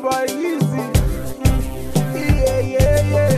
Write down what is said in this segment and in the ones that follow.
boy easy. Yeah, yeah, yeah.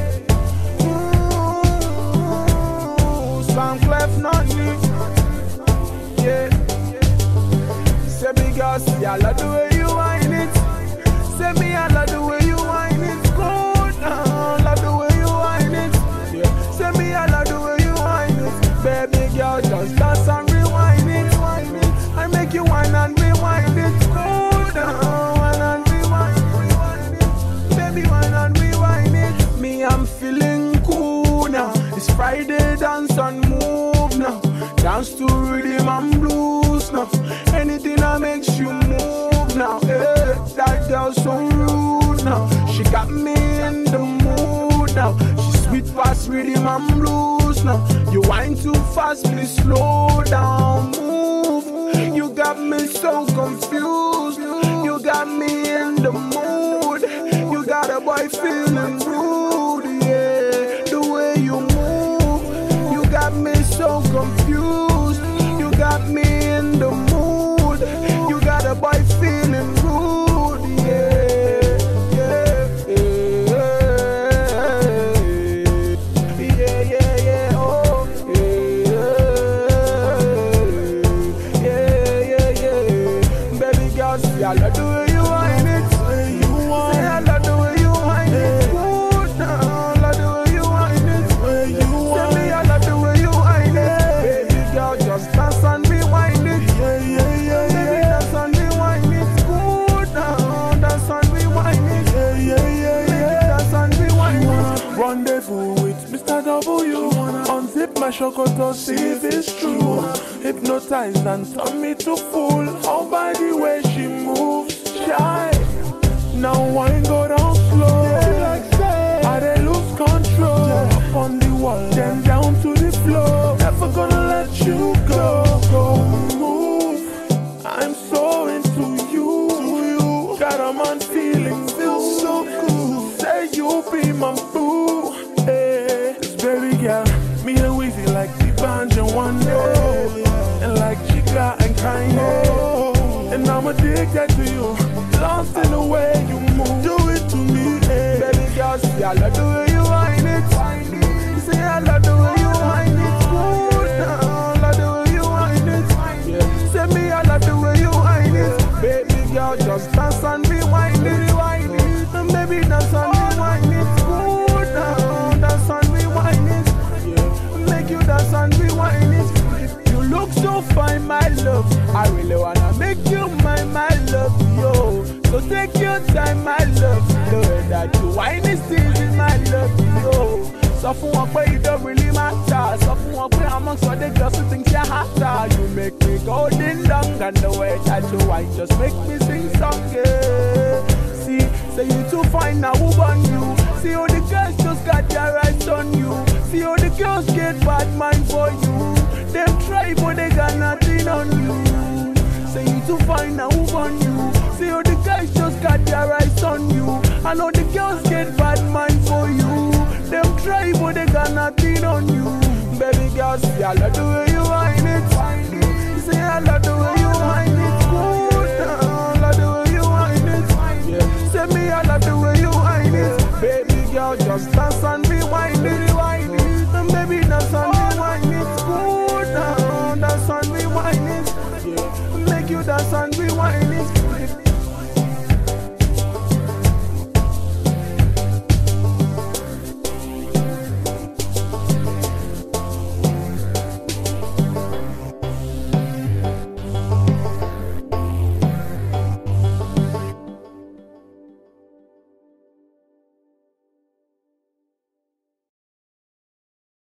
Sound clef, not me. Yeah. Say big girl, see I love the way you whine it. Say me I love the way you whine it. Good now, love the way you whine it. Yeah. Say me I love the way you whine it. Baby girl, just dance and rewind it. I make you whine and rewind it. Good now, whine and rewind it. Baby, whine and rewind it. Me, I'm feeling cool now. It's Friday, dance and move now. Dance to rhythm and blues now. Anything that makes you move now. Hey, that girl so rude now. She got me in the mood now. She sweet past rhythm and blues now. You whine too fast, please slow down, move. You got me so confused. You got me in the mood. You got a boy feeling rude, yeah. The way you move, you got me so confused. You got me in the mood. You got a boy feeling rude, yeah, yeah, yeah, yeah, yeah, oh, yeah, yeah, yeah. Baby girl, see I love the way you whine it. Say I love the way you whine it. Good now, love the way you whine it. Say me I love the way you whine it. Baby girl, just dance and rewind it. Baby, dance and rewind it. Good now, dance and rewind it. Baby, dance and rewind it. Rendezvous with Mr. W. Unzip my chocolate, see if it's true. Hypnotized and turn me to fool. How by the way she moves, shy. Now wine go down slow. I they lose control. Up on the wall, then down to the floor. Never gonna let you go. Go move. I'm so into you. Got a man feeling feels so cool. Say you be my boo. Hey, this baby girl, me and Weezy like the banjo one day, and like Chica and Kanye. And I'm addicted to you, lost in the way you move. Do it to me, hey. Baby girl, see I love the way you whine it. Say I love the way you whine it. Good now, love the way you whine it. Yeah. Say me I love the way you whine it. Baby girl, just dance and rewind it. And baby, dance and rewind it. Good now, dance and rewind it. Yeah. Make you dance and rewind it. You look so fine, my love. I really wanna make you my love, yo. So take your time, my love. The way that you whine is easy, my love, yo. So for one way you don't really matter. So for one way amongst all the girls who think you're hotter. You make me go ding dong, and the way that you whine just make me sing song, yeah. See, say you too fine now, who on you? See how the girls just got their eyes on you. See how the girls get bad mind for you. Them try but they got nothing on you. Say you too fine now, who on you? See how the guys just got their eyes on you. I know the girls get bad mind for you. Them try but they got nothing on you. Baby girl, see I love the way you whine it. Say I love the way you whine it. Good now, love the way you whine it. Yeah. Say me I love the way you whine it. Baby girl, just dance and rewind it. And baby, dance and rewind it. Good now, dance and rewind it. Yeah. Make you dance and rewind it.